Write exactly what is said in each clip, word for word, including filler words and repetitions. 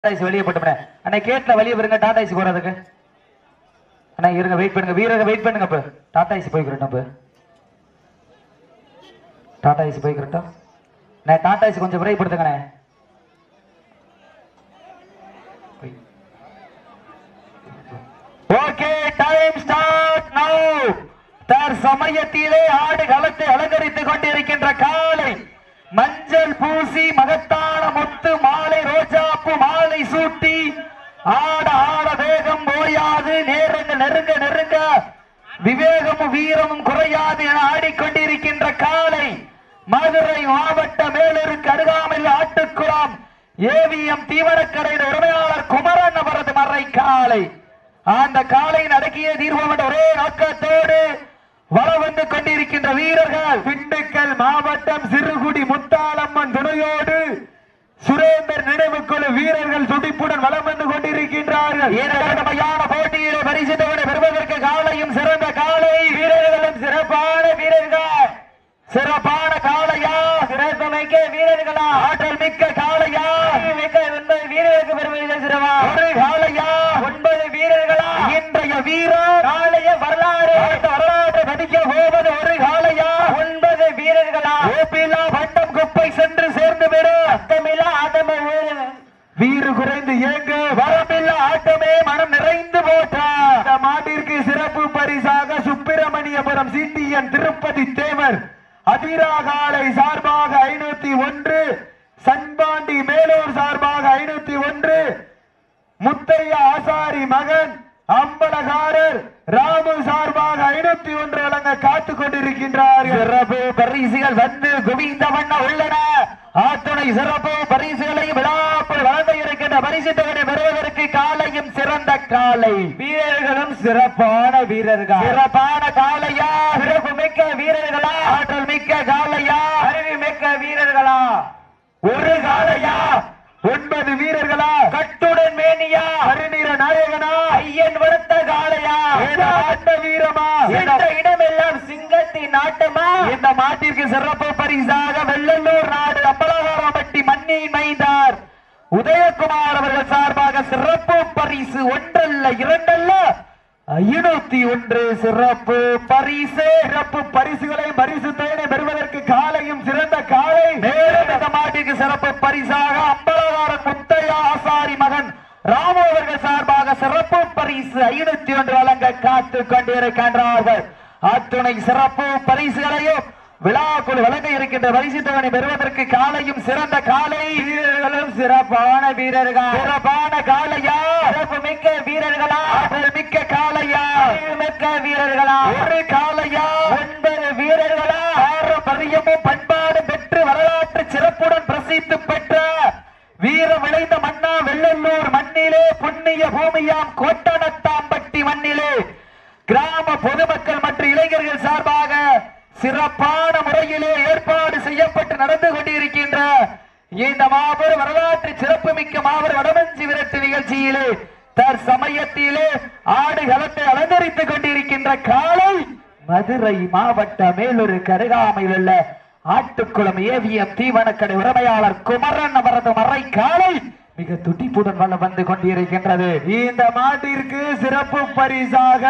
வெளியே போட்டு அண்ணா கேட்ல வெளியே வருங்க. டாடா ஐசி போறதுக்கு அண்ணா இருங்க, வெயிட் பண்ணுங்க வீரர்கள், வெயிட் பண்ணுங்க. இப்ப டாடா ஐசி போய்க்கிறோம். நம்ம டாடா ஐசி போய்க்கிறோம். நான் டாடா ஐசி கொஞ்சம் விரைப்படுத்துங்கண்ணே. ஓகே, டைம் ஸ்டார்ட் நவ. தர் சமயத்திலே ஆடு களத்தை அலங்கரித்துக் கொண்டிருக்கின்ற காலை மஞ்சள் பூசி மகத்தான முத்து மாலை ரோஜாப்பு மாலை சூட்டி ஆட ஆட வேகம் ஓயாது, நேரங்க நெருங்க நெருங்க விவேகமும் வீரமும் குறையாது என ஆடிக்கொண்டிருக்கின்ற காலை மதுரை மாவட்ட மேலருக்கு அருகாமையில் ஆட்டுக்குளம் ஏவிஎம் தீவனக்கடையின் உரிமையாளர் குமரன் அவரது மறை காலை. அந்த காலையின் அடக்கிய தீர்வம் என்ற ஒரே நோக்கத்தோடு வளம் வந்து கொண்டிருக்கின்ற வீரர்கள் திண்டுக்கல் மாவட்டம் சிறுகுடி முத்தாளம்மன் துணையோடு சுரேந்தர் நினைவுக்குழு வீரர்கள் துடிப்புடன் வளம் வந்து கொண்டிருக்கின்றார்கள். ஏராளமான போட்டியிலே பரிசு தொகை பெறுவதற்கு காலையும் சிறந்த காலை வீரர்களும் சிறப்பான வீரர்கள். சிறப்பான காலையா, சிறப்புமிக்க வீரர்களா, ஆற்றல் மிக்க காலையா, மிக்க ஒன்பது வீரர்களுக்கு பெருமை சிறவா, ஒரு காலையா ஒன்பது வீரர்களா. இன்றைய வீரர் காலைய வரலாறு வரலாற்றை படிக்க போவது ஒரு காலையா ஒன்பது வீரர்களா. ஓப்பிலா வண்டம் குப்பை சென்று சேர்ந்து விடும் அத்தமில்லா ஆட்டமே வீறு குறைந்து ஏங்க வரமில்லா ஆட்டமே மனம் நிறைந்து போட்டார். இந்த மாட்டிற்கு சிறப்பு பரிசாக சுப்பிரமணியபுரம் சிடிஎன் திருப்பதி தேவர் அதிராகாலை சார்பாக ஐநூத்தி ஒன்று, சன்பாண்டி மேலூர் சார்பாக ஐநூத்தி ஒன்று, முத்தையா ஆசாரி மகன் அம்பலகாரர் ராமு சார்பாக ஐநூத்தி ஒன்று வழங்க காத்துக் கொண்டிருக்கின்றார்கள். சிறப்பு பரிசுகள் வந்து குவிந்த வண்ண உள்ளன. ஆத்துணை சிறப்பு பரிசுகளை விழாப்புள் வழங்க இருக்கின்ற பரிசு தொகை பெறுவதற்கு காலையும் சிறந்த காலை வீரர்களும் சிறப்பான வீரர்கள். சிறப்பான காலையா, சிறப்பு மிக்க வீரர்களா, ஆற்றல் மிக்க காலையா, அறிவு மிக்க வீரர்களா, ஒரு காலையா ஒன்பது வீரர்களா, கட்டுடன் மேனியா, அருநீர நாயகனா, ஐயன் வளர்த்த காலையா, ஆட்ட வீரமா, என்ற இடமெல்லாம் சிங்கத்தின் ஆட்டமா. இந்த மாட்டிற்கு சிறப்பு பரிசாக வெள்ளலூர் நாடு அம்பலகாரம்பட்டி மண்ணின் மைந்தார் உதயகுமார் அவர்கள் சார்பாக சிறப்பு பரிசு ஒன்றல்ல இரண்டல்ல ஐநூத்தி ஒன்று சிறப்பு பரிசு. சிறப்பு பரிசுகளை பரிசு தேனை பெறுவதற்கு காலையும் சிறந்த காலை. மேலும் இந்த மாட்டிற்கு சிறப்பு பரிசாக அம்பலகாரன் முத்தையா ஆசாரி மகன் ராமு அவர்கள் சார்பாக சிறப்பு பரிசு ஐநூத்தி ஒன்று வழங்க காத்துக் கொண்டிருக்கின்றார்கள். அத்துணை சிறப்பு பரிசுகளையும் விழாக்குள் வழங்க இருக்கின்ற பரிசு தொகை பெறுவதற்கு காலையும் சிறந்த காலை வீரர்களும் சிறப்பான வீரர்கள். சிறப்பான காலையா, சிறப்பு மிக்க வீரர்களா, ஆற்றல் மிக்க காலையா, மிக்க வீரர்களா, ஒரு காலையா ஒன்பது வீரர்களா, பாரம்பரியமும் பண்பாடு பெற்று வரலாற்று சிறப்புடன் பிரசித்தி பெற்ற வீர விளைந்த மன்னா வெள்ளலூர் மண்ணிலே புண்ணிய பூமியாம் கோட்டனத்தாம்பட்டி மண்ணிலே கிராம பொதுமக்கள் மற்றும் இளைஞர்கள் சார்பாக சிறப்பான முறையிலே ஏற்பாடு செய்யப்பட்டு நடந்து கொண்டிருக்கின்ற இந்த மாபெரும் வரலாற்று சிறப்பு மிக்க மாபெரும் வடமஞ்சி விரட்டு நிகழ்ச்சியிலே தற்சமயத்திலே ஆடு களத்தை அலங்கரித்துக் கொண்டிருக்கின்ற காலை மதுரை மாவட்ட மேலூர் கருகாமையில் உள்ள ஆட்டுக்குளம் ஏவிஎம் தீவனக்கடை உரிமையாளர் குமரன் அவரது மறை காலை மிக துடிப்புடன் வளம் வந்து கொண்டிருக்கின்றது. இந்த மாட்டிற்கு சிறப்பு பரிசாக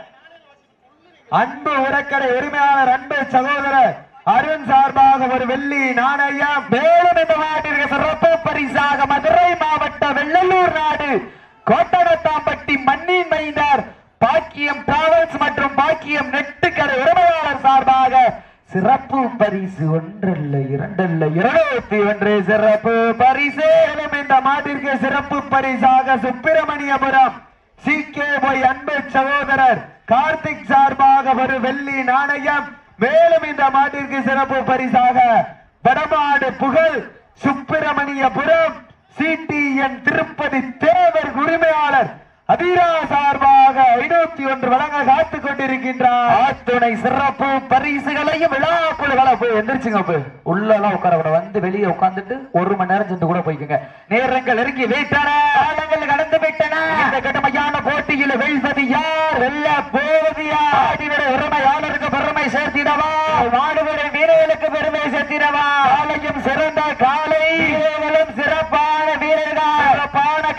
அன்பு உரக்கடை உரிமையாளர் அன்பு சகோதரர் அருண் சார்பாக ஒரு வெள்ளி நாணயம். மேலும் இந்த மாட்டிற்கு சிறப்பு பரிசாக மதுரை மாவட்ட வெள்ளலூர் நாடு கோட்டனத்தாம்பட்டி மண்ணின் மைந்தார் பாக்கியம் டிராவல்ஸ் மற்றும் பாக்கியம் நெட்டுக்கடை உரிமையாளர் சார்பாக சிறப்பு பரிசு ஒன்றல்ல இரண்டல்ல இருநூத்தி ஒன்று சிறப்பு பரிசு. இந்த மாட்டிற்கு சிறப்பு பரிசாக சுப்பிரமணியபுரம் சி கே ஒய் அன்பு சகோதரர் கார்த்திக் சார்பாக ஒரு வெள்ளி நாணயம். மேலும் இந்த மாட்டிற்கு சிறப்பு பரிசாக வடமாடு புகழ் சுப்பிரமணியபுரம் சிடிஎன் திருப்பதி தேவர் உரிமையாளர் அதிரா சார்பாக ஐநூத்தி ஒன்று வழங்க காத்துக் கொண்டிருக்கின்றார். ஆத்துணை சிறப்பு பரிசுகளையும் விழாக்குழு வளப்பு எந்திரிச்சுங்க. உள்ள எல்லாம் உட்கார கூட வந்து வெளியே உட்கார்ந்துட்டு ஒரு மணி நேரம் சென்று கூட போய்க்குங்க. நேரங்கள் நெருங்கி வைத்தன, காலங்கள் கடந்து விட்டன. இந்த கடுமையான போட்டியில் வெல்வது யார், வெல்ல போவது யார்? ஆடிவர உரிமையாளருக்கு பெருமை சேர்த்திடவா, மாடுவர வீரர்களுக்கு பெருமை சேர்த்திடவா? காலையும் சிறந்த காலை, வீரர்களும் சிறப்பான வீரர்கள், சிறப்பான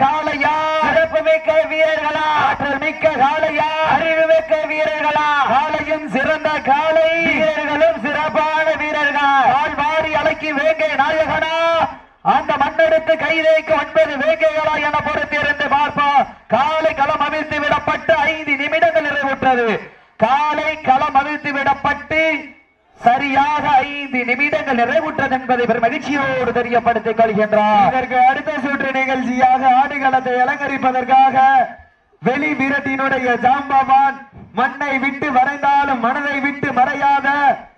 மிக்க காளையா, அறிவு மிக்க வீரர்களா, காளையும் சிறந்த காளை, வீரர்களும் சிறப்பான வீரர்கள், ஆழ்வாரி அலைக்கு வேங்கை நாயகனா, அந்த மண்ணெடுத்து கைதேக்கு ஒன்பது வேங்கைகளா என பொறுத்திருந்து பார்ப்போம். காலை களம் அவிழ்த்து விடப்பட்டு ஐந்து நிமிடங்கள் நிறைவுற்றது. காலை களம் அவிழ்த்து விடப்பட்டு சரியாக ஐந்து நிமிடங்கள் நிறைவுற்றது என்பதை பெரும் மகிழ்ச்சியோடு தெரியப்படுத்திக் கொள்கின்றார். இதற்கு அடுத்த சுற்று நிகழ்ச்சியாக ஆடுகளத்தை அலங்கரிப்பதற்காக வெளி வீரத்தினுடைய ஜாம்பவான், மண்ணை விட்டு வரைந்தாலும் மனதை விட்டு மறையாத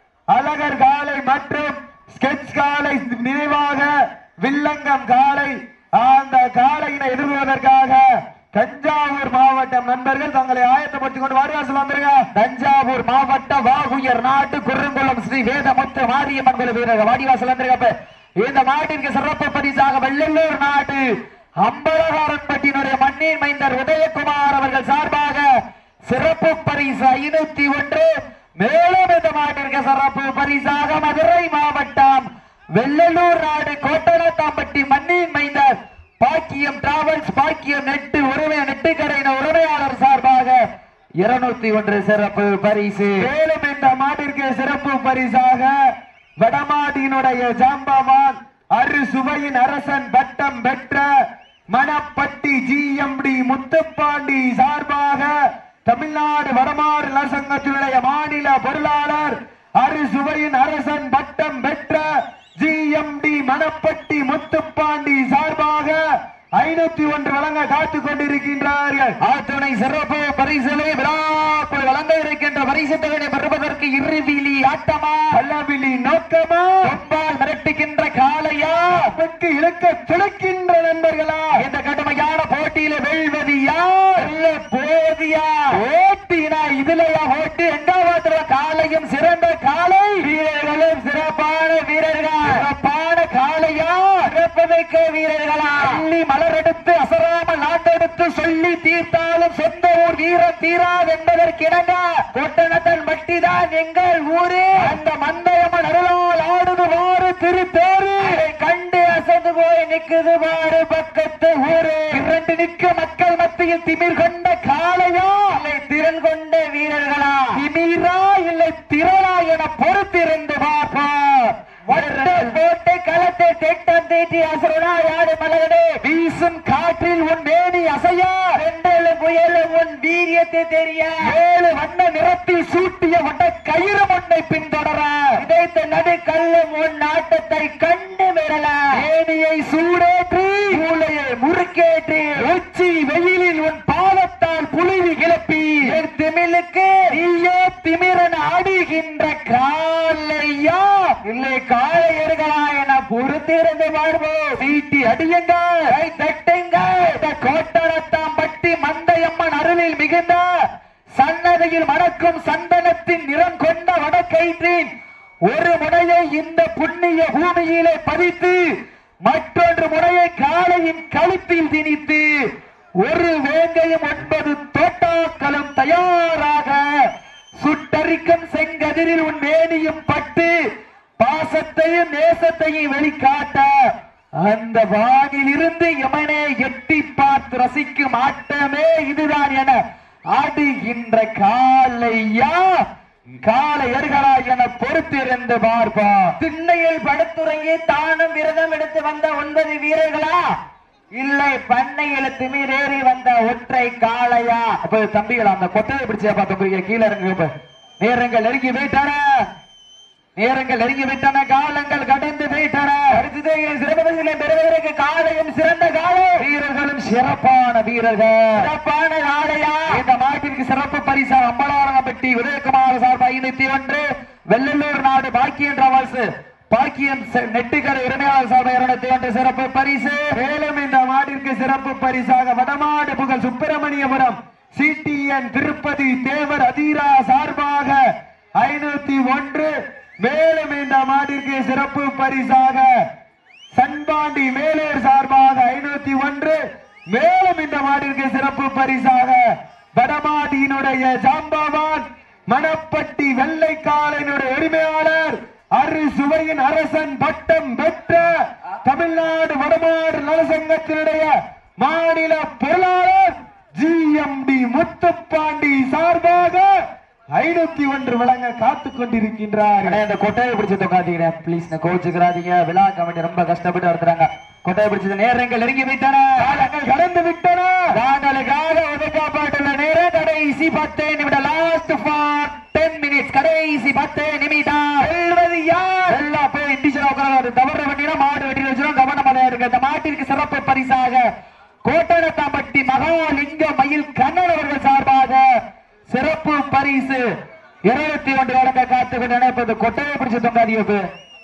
அழகர் காலை மற்றும் ஸ்கெட்ச் காலை நினைவாக வில்லங்கம் காலை, அந்த காலையினை எதிர்கொள்வதற்காக தஞ்சாவூர் மாவட்டம் நண்பர்கள் தங்களை ஆயத்தப்படுத்திக் கொண்டு வாரிவாசல் வந்திருக்க. தஞ்சாவூர் மாவட்ட வாகுயர் நாட்டு குறுங்குளம் ஸ்ரீ வேதமுத்து மாரியம்மன் கோயில் வீரர்கள் வாடிவாசல் வந்திருக்க. இந்த மாட்டிற்கு சிறப்பு பரிசாக வெள்ளலூர் நாடு அம்பலகாரன்பட்டினுடைய மண்ணின் மைந்தர் உதயகுமார் அவர்கள் சார்பாக சிறப்பு பரிசு ஐநூத்தி ஒன்று. மேலும் இந்த மாட்டிற்கு சிறப்பு பரிசாக மதுரை மாவட்டம் வெள்ளலூர் நாடு கோட்டனத்தாம்பட்டி மண்ணின் மைந்தர் பாக்கியம் டிராவல்ஸ் பாக்கியம் நெட்டு உரிமை நெட்டுக்கரையின் உரிமையாளர் சார்பாக இருநூத்தி ஒன்று சிறப்பு பரிசு. மேலும் இந்த மாட்டிற்கு சிறப்பு பரிசாக வடமாடியினுடைய ஜாம்பவான் அரு சுவையின் அரசன் பட்டம் பெற்ற Manapatti G M T Muthupandi சார்பாக தமிழ்நாடு வடமாறு நலசங்கத்தினுடைய மாநில பொருளாளர் அரு சுவையின் அரசன் பட்டம் பெற்ற G M T Manapatti Muthupandi சார்பாக ஐநூத்தி ஒன்று வழங்க காத்துக் கொண்டிருக்கின்றார்கள். ஆத்துணை சிறப்பு பரிசுகளை விழாக்குள் வழங்க இருக்கின்ற பரிசு தொகையை பெறுவதற்கு இருவிழி ஆட்டமா பல்லவிழி நோக்கமா கொம்பால் மிரட்டுகின்ற காளையா பெற்று இழுக்க துளைக்கின்ற நண்பர்களா இந்த கடுமையான போட்டியில வெல்வதியா இல்ல போதியா ஓட்டினா இதுலயா ஓட்டு எங்காவது காளையும் சிறந்த காளை வீரர்களும் சிறப்பான வீரர்கள் சிறப்பான காளையா சிறப்பதைக்க வீரர்களா அள்ளி மலரெடுத்து அசராமல் நாட்டெடுத்து சொல்லி தீர்த்தாலும் சொந்த ஊர் வீரம் தீராது என்பதற்கிணங்க கொட்டணத்தன் மட்டிதான் எங்கள் ஊரே அந்த மந்தயம்மன் அருளால் ஆடுது வாறு திருத்தேரு கண்டு அசந்து போய் நிக்குது வாறு பக்கத்து ஊரு இரண்டு நிற்க மக்கள் மத்தியில் திமிர் கொண்ட காளையா இல்லை திறன் கொண்ட வீரர்களா திமிரா இல்லை திரளா என பொறுத்திருந்து பார்ப்போம். போட்டு களத்தை திட்டம் தீட்டி அசுரனா யாரு மலகடே வீசும் காற்றில் உன் மேனி அசையா ரெண்டலும் புயலும் உன் வீரியத்தை தெரிய ஏழு வண்ண நிறத்தில் சூட்டிய வட்ட கயிறு முன்னை பின்தொடர இதைத்த நடு கல்லும் உன் நாட்டத்தை கண்டு மிரள ஏனியை சூடேற்றி மூளையை முறுக்கேற்றி உச்சி வெயிலில் உன் பாதத்தால் புழுவி கிளப்பி என் திமிழுக்கு நீயோ திமிரன் ஆடுகின்ற காலையா இல்லை காலை எருகளா என பொறுத்திருந்து வாழ்வோம். சீட்டி அடியுங்கள் கை தட்டுங்கள் கோட்டரத்தாம்பட்டி மந்தையம்மன் அருளில் மிகுந்த சன்னதியில் மணக்கும் சந்தனத்தின் நிறம் கொண்ட வடக்கயிற்றின் ஒரு முனையை இந்த புண்ணிய பூமியிலே பதித்து மற்றொன்று முனையை காளையின் கழுத்தில் திணித்து ஒரு வேங்கையும் ஒன்பது தோட்டாக்களும் தயாராக சுட்டரிக்கும் செங்கதிரில் உன் மேனியும் பட்டு பாசத்தையும் நேசத்தையும் வெளிக்காட்ட அந்த வானில் இருந்து எமனே எட்டி பார்த்து ரசிக்கும் ஆட்டமே இதுதான் என ஆடுகின்ற காளையா காளையர்களா என பொறுத்திருந்து பார்ப்பா. திண்ணையில் படுத்துறங்கி தானும் விரதம் எடுத்து வந்த ஒன்பது வீரர்களா இல்லை பண்ணையில் திமிரேறி வந்த ஒற்றை காளையா. அப்ப தம்பிகளா அந்த கொட்டையை பிடிச்சா பார்த்து கீழே இறங்க நேரங்கள் நெருங்கி போயிட்டான நேரங்கள் நெருங்கி விட்டன காலங்கள் கடந்து போயிட்டன. அடுத்தது சிறப்பு பெறுவதற்கு காளையும் சிறந்த காலை வீரர்களும் சிறப்பான வீரர்கள் சிறப்பான காளையா இந்த மாட்டிற்கு சிறப்பு பரிசா அம்பலாரம்பட்டி உதயகுமார் சார்பு ஐநூத்தி ஒன்று வெள்ளலூர் நாடு பாக்கியம் டிராவல்ஸ் பாக்கியம் நெட்டுக்கரை உரிமையாளர் சார்பு இருநூத்தி ஒன்று சிறப்பு பரிசு. மேலும் இந்த மாட்டிற்கு சிறப்பு பரிசாக வடமாடு புகழ் சுப்பிரமணியபுரம் சிடிஎன் திருப்பதி தேவர் அதீரா சார்பாக ஐநூத்தி ஒன்று. மேலும் இந்த மாட்டிற்கு சிறப்பு பரிசாக சன்பாண்டி மேலேர் சார்பாக ஐநூத்தி ஒன்று. மேலும் இந்த மாட்டிற்கு சிறப்பு பரிசாக வடமாடியினுடைய ஜாம்பவான் மணப்பட்டி வெள்ளைக்காலினுடைய உரிமையாளர் அரு சுவையின் அரசன் பட்டம் பெற்ற தமிழ்நாடு வடமாடு நலசங்கத்தினுடைய மாநில பொருளாளர் ஜி எம் டி முத்துப்பாண்டி சார்பாக ஐநூத்தி ஒன்று வழங்க காத்துக் கொண்டிருக்கின்றார். இந்த கொட்டையை பிடிச்சு தொக்காதீங்க பிளீஸ், கோச்சுக்கிறாதீங்க. விழா கமிட்டி ரொம்ப கஷ்டப்பட்டு நடத்துறாங்க. கொட்டையை பிடிச்சது நேரங்கள் நெருங்கி விட்டன, காலங்கள் கடந்து விட்டன. தாங்களுக்காக ஒதுக்கப்பட்டுள்ள நேரம் கடைசி பத்து நிமிடம். Last for ten minutes. கடைசி பத்து நிமிடம். வெல்வது யார்? எல்லா போய் இண்டிஷனா உட்கார தவறு வண்டினா மாடு வெட்டி வச்சிடும். கவனமாக இருக்கு. இந்த மாட்டிற்கு சிறப்பு பரிசாக கோட்டனத்தாம்பட்டி மகாலிங்க மயில் கண்ணன் அவர்கள் சார்பாக சிறப்பு பரிசு இருபத்தி ஒன்று வழங்க காத்துக்கொண்டு நினைப்பது. கொட்டையை பிடிச்சு தொங்காதியோப்பு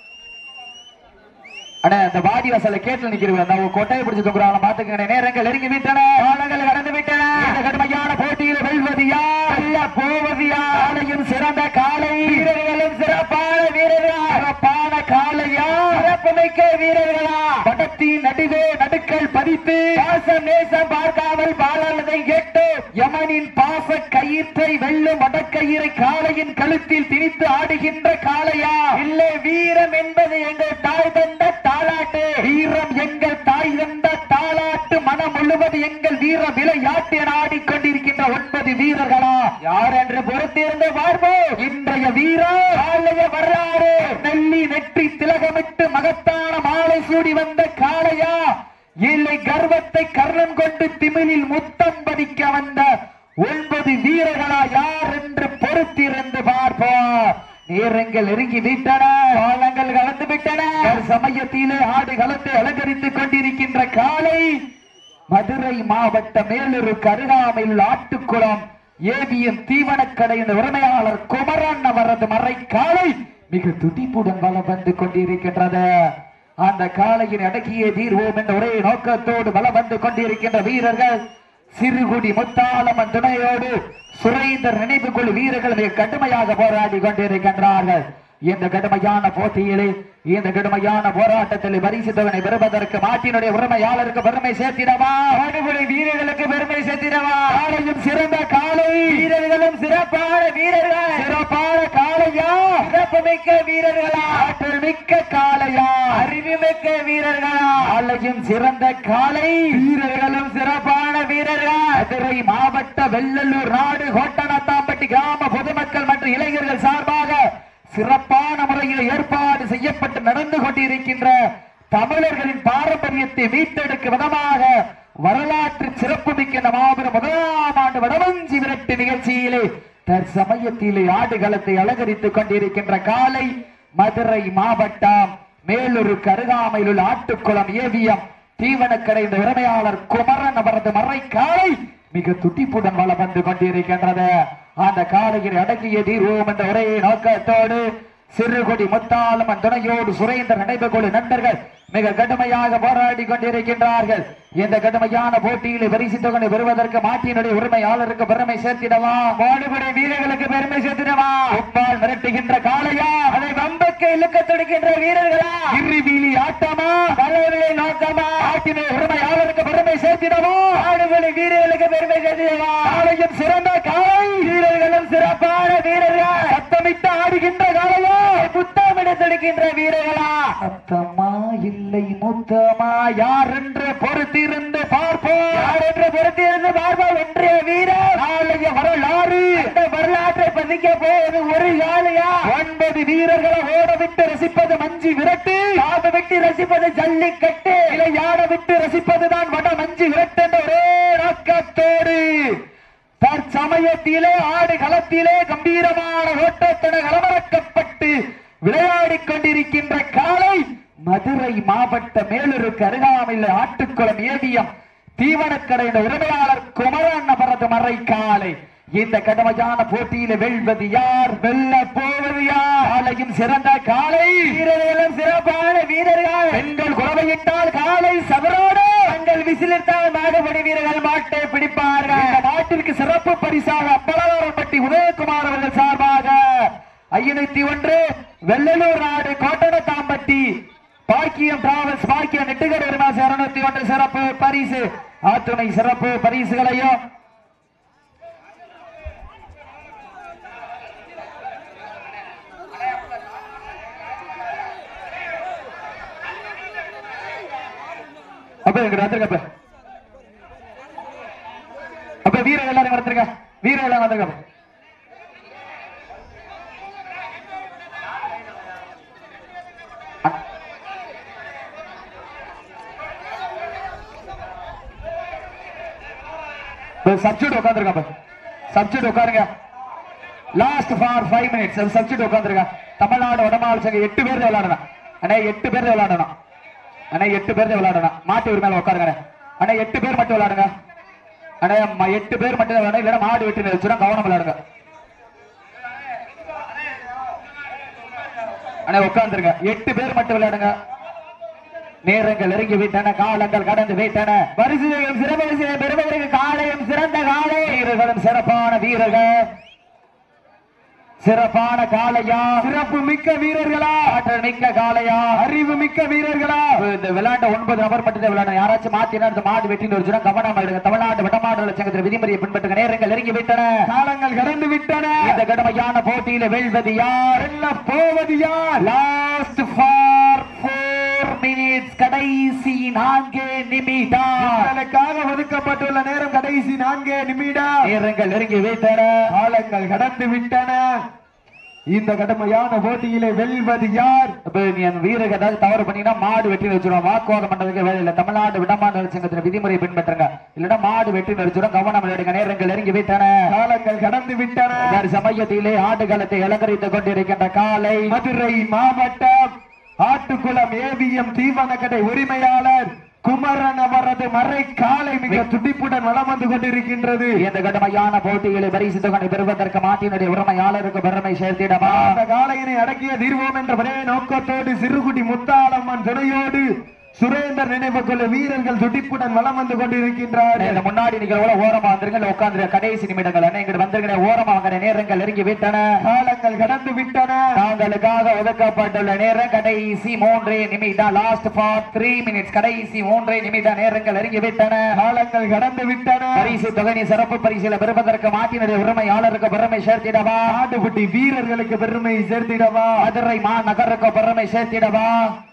அண்ணா, இந்த வாடி வாசல கேட்டு நிக்கிறீங்க. கொட்டையை பிடிச்சு தொங்குறாங்க பாத்துக்க. நேரங்கள் நெருங்கி விட்டன, காலங்கள் கடந்து விட்டன. இந்த கடுமையான போட்டியில் வெல்வது யார்? போவது யார்? காலையும் சிறந்த காலை, வீரர்களும் சிறப்பான வீரர்கள். சிறப்பான காலையா, சிறப்புமிக்க வீரர்களா? படத்தின் நடுவே நடுக்கல் பதித்து பாசம் நேசம் பார்க்காமல் பாலாளதை எட்டு யமனின் பாச கயிற்றை வெல்லும் வடக்கயிறை காளையின் கழுத்தில் திணித்து ஆடுகின்ற காளையா? இல்லை, வீரம் என்பது எங்கள் தாய் தந்த தாலாட்டு. வீரம் எங்கள் தாய் தந்த தாலாட்டு. மனம் முழுவது எங்கள் வீர விளையாட்டு என ஆடிக்கொண்டிருக்கின்ற ஒன்பது வீரர்களா? யார் என்று பொறுத்திருந்து பார்ப்போம். இன்றைய வீரர் காளைய வரலாறு. நெல்லி நெற்றி திலகமிட்டு மகத்தான மாலை சூடி வந்த காளையா? இல்லை, கர்வத்தை கர்ணம் கொண்டு திமிழில் முத்தம் பதிக்க வந்த ஒன்பது வீரர்களா? யார் என்று பொறுத்திருந்து பார்ப்போம். நேரங்கள் நெருங்கி விட்டன, காலங்கள் கலந்து விட்டன. சமயத்திலே ஆடு களத்தை அலங்கரித்துக் கொண்டிருக்கின்ற காலை மதுரை மாவட்ட மேலூருக்கு அருகாமையில் ஆட்டுக்குளம் ஏவிஎம் தீவனக்கடையின் உரிமையாளர் குமரன் அவரது மறை காலை மிக துடிப்புடன் வலம் வந்து கொண்டிருக்கின்றது. அந்த காலையின் அடக்கிய தீர்வோம் என்ற ஒரே நோக்கத்தோடு வலம் வந்து கொண்டிருக்கின்ற வீரர்கள் சிறுகுடி முத்தாளம்மன் துணையோடு சுரேந்தர் நினைவு குழு வீரர்கள் மிக கடுமையாக போராடி கொண்டிருக்கின்றார்கள். இந்த கடுமையான போட்டியிலே, இந்த கடுமையான போராட்டத்தில் பரிசு தொகை பெறுவதற்கு மாட்டினுடைய உரிமையாளருக்கு பெருமை சேர்த்திடவா? ஆடுபுலி வீரர்களுக்கு பெருமை சேர்த்திடவா? காலையும் சிறந்த காலை, வீரர்களும் சிறப்பான வீரர்கள். சிறப்பான காலையா? சிறப்பு மிக்க வீரர்களா? ஆற்றல் மிக்க காலையா? அறிவு மிக்க வீரர்களா? காலையும் சிறந்த காலை, வீரர்களும் சிறப்பான வீரர்கள். மதுரை மாவட்ட வெள்ளலூர் நாடு கோட்டனத்தாம்பட்டி கிராம பொதுமக்கள் மற்றும் இளைஞர்கள் சார்பாக சிறப்பான முறையில் ஏற்பாடு செய்யப்பட்டு நடந்து கொண்டிருக்கின்ற தமிழர்களின் பாரம்பரியத்தை மீட்டெடுக்கும் விதமாக வரலாற்று சிறப்பு மிக்க மாபெரும் முதலாம் ஆண்டு வடவஞ்சி விரட்டு நிகழ்ச்சியிலே தற்சமயத்திலே ஆடுகளத்தை அலங்கரித்துக் கொண்டிருக்கின்ற காலை மதுரை மாவட்டம் மேலூருக்கு அருகாமையில் உள்ள ஆட்டுக்குளம் ஏவிஎம் தீவனக்கடை இந்த உரிமையாளர் குமரன் அவரது மறை காலை மிக துடிப்புடன் வளம் வந்து கொண்டிருக்கின்றது. அந்த காலையில் அடக்கிய தீர்வோம் என்ற ஒரே நோக்கத்தோடு சிறுகுடி முத்தாளம்மன் துணையோடு சுரேந்தர் நினைவு குழு நண்பர்கள் மிக கடுமையாக போராடி கொண்டிருக்கின்றார்கள். இந்த கடுமையான போட்டியில் பரிசு தொகை பெறுவதற்கு மாட்டினுடைய உரிமையாளருக்கு பெருமை சேர்த்திடவா? மாடுபடை வீரர்களுக்கு பெருமை சேர்த்திடவா? உப்பால் மிரட்டுகின்ற காளையா? அதை வம்பக்கு இழுக்க துடிக்கின்ற வீரர்களா? இறுதியிலி ஆட்டமா? தலைவர்களை நோக்கமா? மாட்டினுடைய உரிமையாளருக்கு பெருமை சேர்த்திடவா? மாடுபடை வீரர்களுக்கு பெருமை சேர்த்திடவா? காளையும் சிறந்த காளை, வீரர்களும் சிறப்பான வீரர்கள். சத்தமிட்டு ஆடுகின்ற காளையா? புத்தமிட துடிக்கின்ற வீரர்களா? சத்தமா இல்லை முத்தமா? யார் என்று பொறுத்திருந்து பார்ப்போம். யார் என்று பொறுத்திருந்து பார்ப்போம். இன்றைய வீரர் காளைய வரலாறு. இந்த வரலாற்றை பதிக்க போவது ஒரு காளையா? ஒன்பது வீரர்களை ஓட விட்டு ரசிப்பது மஞ்சி விரட்டு, காது விட்டு ரசிப்பது ஜல்லிக்கட்டு, இளையாட விட்டு ரசிப்பதுதான் வட மஞ்சி விரட்டு என்ற ஒரே நோக்கத்தோடு தற்சமயத்திலே ஆடு களத்திலே கம்பீரமான ஓட்டத்தன களமிறக்கப்பட்டு விளையாடி கொண்டிருக்கின்ற காலை மதுரை மாவட்ட மேலூருக்கு அருகாமையில் ஆட்டுக்குளம் ஏவிஎம் தீவனக்கடை உரிமையாளர் குமரன் அவரது மறை காலை. இந்த கடுமையான போட்டியில வெல்வது யார்? வெல்ல போவது யார்? காலையும் சிறந்த காலை, வீரர்களும் சிறப்பான வீரர்கள். பெண்கள் குறவையிட்டால் காலை சவரோடு, பெண்கள் விசிலிட்டால் மாடுபடி வீரர்கள் மாட்டை பிடிப்பார்கள். இந்த மாட்டிற்கு சிறப்பு பரிசாக அப்பளவாரப்பட்டி உதயகுமார் அவர்கள் சார்பாக ஐநூத்தி ஒன்று வெள்ளலூர் நாடு கோட்டனத்தாம்பட்டி பாக்கியம் டிராவல்ஸ் பாக்கியம் நெட்டுகடை உரிமையாளர் இருநூத்தி ஒன்று சிறப்பு பரிசு. ஆத்துணை சிறப்பு பரிசுகளையும் அப்ப எங்க அப்ப வீரர்கள் எல்லாரும் வந்துருங்க, வீரர்கள் எல்லாம் வந்துருங்க. சப்ஸ்டிட்யூட் உட்காந்துருங்க, சப்ஸ்டிட்யூட் உட்காருங்க. Last for five minutes substitute உட்காந்துருங்க. தமிழ்நாடு வடமாநில சங்கம் எட்டு பேர் விளையாடணும் அண்ணே, எட்டு பேர் விளையாடணும் அண்ணே, எட்டு பேர் விளையாடணும். மாட்டு உரிமையில உட்காருங்க அண்ணே, எட்டு பேர் மட்டும் விளையாடுங்க அண்ணே, எட்டு பேர் மட்டும் விளையாடுங்க. இல்லைன்னா மாடு வெட்டி நிறுத்திடும், கவனம் விளையாடுங்க அண்ணே. உட்காந்துருங்க, எட்டு பேர் மட்டும் விளையாடுங்க. நேரங்கள் நெருங்கி விட்டன, காலங்கள் கடந்து விட்டன. வரிசையும் சிறப்பு பெருமைகளுக்கு காலையும் சிறந்த காலை, வீரர்களும் சிறப்பான வீரர்கள், சிறப்பான காளையா, சிறப்பு மிக்க வீரர்களா, ஆற்றல் மிக்க காளையா, அறிவு மிக்க வீரர்களா. இந்த விளையாண்ட ஒன்பது நபர் மட்டும் விளையாட, யாராச்சும் மாத்தினா மாடு வெட்டின்னு வருச்சுன்னா கவனம் எடுங்க. தமிழ்நாடு வடமாநில சங்கத்தில் விதிமுறையை பின்பற்றுங்க. நேரங்கள் நெருங்கி விட்டன, காலங்கள் கடந்து விட்டன. இந்த கடுமையான போட்டியில வெல்வது யார், வெல்ல போவது யார்? லாஸ்ட் ஃபார் ஃபோர் மினிட்ஸ், கடைசி நான்கு நிமிடம் ஒதுக்கப்பட்டுள்ள நேரம், கடைசி நான்கு நிமிடம். நேரங்கள் நெருங்கி விட்டன, காலங்கள் கடந்து விட்டன. இந்த கடுமையான போட்டியிலே வெல்வது யார்? வீரர்கள் ஏதாவது தவறு பண்ணினா மாடு வெட்டி வச்சிடும். வாக்குவாதம் பண்றதுக்கு வேலை இல்லை. தமிழ்நாடு விடமாநில சங்கத்தின் விதிமுறை பின்பற்றுங்க, இல்லைன்னா மாடு வெட்டி நிறுத்திடும். கவனம் எடுங்க. நேரங்கள் நெருங்கி விட்டன, காலங்கள் கடந்து விட்டன. சமயத்திலே ஆடுகளத்தை அலங்கரித்துக் கொண்டிருக்கின்ற காலை மதுரை மாவட்டம் ஆட்டுக்குளம் ஏவிஎம் தீவனக்கடை உரிமையாளர் குமரன் அவரது மறை காலை மிக துடிப்புடன் வளம் வந்து கொண்டிருக்கின்றது. இந்த கடுமையான போட்டிகளை பரிசு தொகை பெறுவதற்கு மாட்டினுடைய உரிமையாளருக்கு பெருமை சேர்த்திடமா. அந்த காலையினை அடக்கிய தீர்வோம் என்ற ஒரே நோக்கத்தோடு சிறுகுடி முத்தாளம்மன் துணையோடு சுரேந்தர் நினைவுக்குள்ள வீரர்கள் துடிப்புடன் வளம் வந்து கொண்டிருக்கின்றார். முன்னாடி நீங்க ஓரமா வந்துருங்க, உட்கார்ந்து கடைசி நிமிடங்கள் இங்கிட்டு வந்துருங்க. ஓரமா வாங்க, நேரங்கள் நெருங்கி விட்டன, காலங்கள் கடந்து விட்டன. தாங்களுக்காக ஒதுக்கப்பட்டுள்ள நேரம் கடைசி மூன்றே நிமிடம். லாஸ்ட் ஃபார் த்ரீ மினிட்ஸ், கடைசி மூன்றே நிமிடம். நேரங்கள் நெருங்கி விட்டன, காலங்கள் கடந்து விட்டன. பரிசு தொகை சிறப்பு பரிசில பெறுவதற்கு மாட்டினுடைய உரிமையாளருக்கு பெருமை சேர்த்திடவா, ஆட்டுக்குட்டி வீரர்களுக்கு பெருமை சேர்த்திடவா, மதுரை மாநகருக்கு பெருமை சேர்த்திடவா.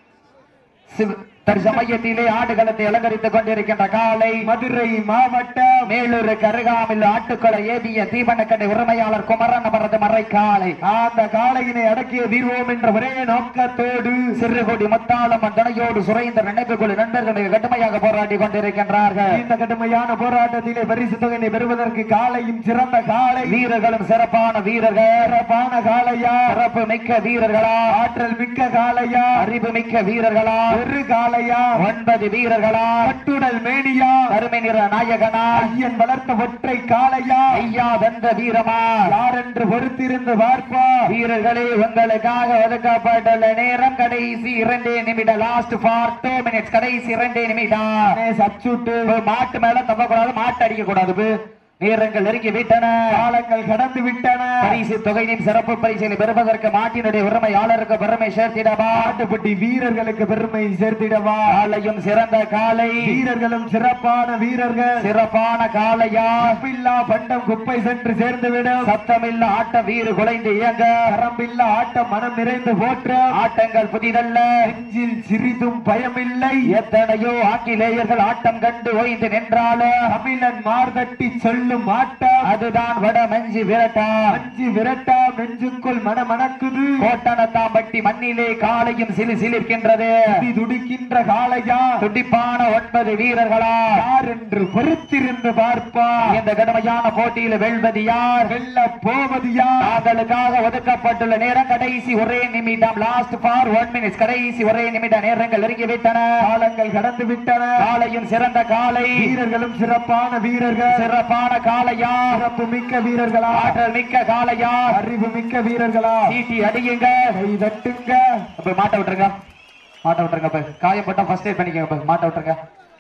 தற்சமயத்திலே ஆடுகளத்தை அலங்கரித்துக் கொண்டிருக்கின்ற காலை மதுரை மாவட்டம் மேலூருக்கு அருகாமையில் ஆட்டுக்களை ஏவிய தீவனக்கடை உரிமையாளர் குமரன் அவரது மறை காலை. அந்த காலையினை அடக்கிய தீர்வோம் என்ற ஒரே நோக்கத்தோடு சிறுகுடி முத்தாளம்மன் துணையோடு சுரேந்தர் நினைவுக்குழு நண்பர்கள் கடுமையாக போராடி கொண்டிருக்கின்றார்கள். இந்த கடுமையான போராட்டத்திலே பரிசு தொகையை பெறுவதற்கு காலையும் சிறந்த காலை, வீரர்களும் சிறப்பான வீரர்கள், சிறப்பான காலையா, சிறப்பு மிக்க வீரர்களா, ஆற்றல் மிக்க காலையா, அறிவு மிக்க வீரர்களா, ஒரு கால ஒன்பது வீரர்களா, கட்டுடல் மேனியா, கருமை நிற நாயகனா, ஐயன் வளர்த்த ஒற்றை காளையா, ஐயா வென்ற வீரமா, யார் என்று பொறுத்திருந்து பார்ப்பா. வீரர்களே, உங்களுக்காக ஒதுக்கப்பட்டுள்ள நேரம் கடைசி இரண்டே நிமிடம். லாஸ்ட் ஃபார் டூ மினிட்ஸ், கடைசி இரண்டே நிமிடம். சப்ஸ்டிட்யூட், மாட்டு மேல தப்பக்கூடாது, மாட்டு அடிக்க கூடாது. நேரங்கள் நெருங்கி விட்டன, காலங்கள் கடந்து விட்டன. பரிசு தொகையின் சிறப்பு பரிசினை பெறுவதற்கு மாட்டினுடைய உரிமையாளருக்கு பெருமை சேர்த்திடவா, ஆட்டுப்பட்டி வீரர்களுக்கு பெருமை சேர்த்திடவா. காலையும் சிறந்த காலை, வீரர்களும் சிறப்பான வீரர்கள், சிறப்பான காலையா, பில்லா பண்டம் குப்பை சென்று சேர்ந்துவிடும். சத்தமில்ல ஆட்ட வீறு குலைந்து இயங்க, கரம்பில்ல ஆட்டம் மனம் நிறைந்து போற்ற. ஆட்டங்கள் புதிதல்ல, நெஞ்சில் சிறிதும் பயமில்லை. எத்தனையோ ஆங்கிலேயர்கள் ஆட்டம் கண்டு ஓய்ந்து நின்றாலும் தமிழன் மார்தட்டி சொல்லு மாட்டம், அதுதான் வட மஞ்சி விரட்டா. மஞ்சி விரட்டா நெஞ்சுக்குள் மனமணக்குது. கோட்டனத்தாம்பட்டி மண்ணிலே காலையும் சிலி சிலிர்க்கின்றது. துடிக்கின்ற காளையா, துடிப்பான ஒன்பது வீரர்களா, யார் என்று பொறுத்திருந்து பார்ப்பா. இந்த கடுமையான போட்டியில் வெல்வது யார், வெல்ல போவது யார்? தாங்களுக்காக ஒதுக்கப்பட்டுள்ள நேரம் கடைசி ஒரே நிமிடம். லாஸ்ட் ஃபார் ஒன் மினிட்ஸ், கடைசி ஒரே நிமிடம். நேரங்கள் நெருங்கி விட்டன, காலங்கள் கடந்து விட்டன. காலையும் சிறந்த காலை, வீரர்களும் சிறப்பான வீரர்கள், சிறப்பான காளையா, சிறப்பு மிக்க வீரர்களா, ஆற்றல் மிக்க காளையா, அறிவு மிக்க வீரர்களா. சீட்டி அடியுங்க, கை தட்டுங்க. அப்ப மாட்ட விட்டுருங்க, மாட்ட விட்டுருங்க. காயப்பட்டா ஃபர்ஸ்ட் எய்ட் பண்ணிக்கங்க, மாட்ட விட்டுருங்க.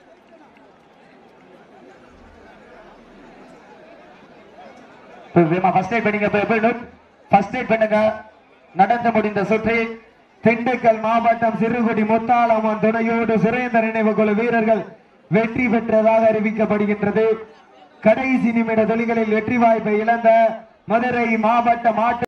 ஃபர்ஸ்ட் எய்ட் பண்ணிங்க, ஃபர்ஸ்ட் எய்ட் பண்ணுங்க. நடந்து முடிந்த சுற்றி திண்டுக்கல் மாவட்டம் சிறுகுடி முத்தாளம்மன் துணையோடு சுரேந்தர் நினைவுக்குழு வீரர்கள் வெற்றி பெற்றதாக அறிவிக்கப்படுகின்றது. கடைசி நிமிட தொழில்களில் வெற்றி வாய்ப்பை இழந்த மதுரை மாவட்ட மாட்டு